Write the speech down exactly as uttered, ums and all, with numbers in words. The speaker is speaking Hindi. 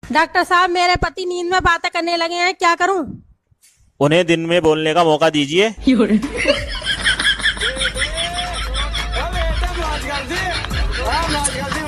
डॉक्टर साहब, मेरे पति नींद में बातें करने लगे हैं, क्या करूं? उन्हें दिन में बोलने का मौका दीजिए। हाँ,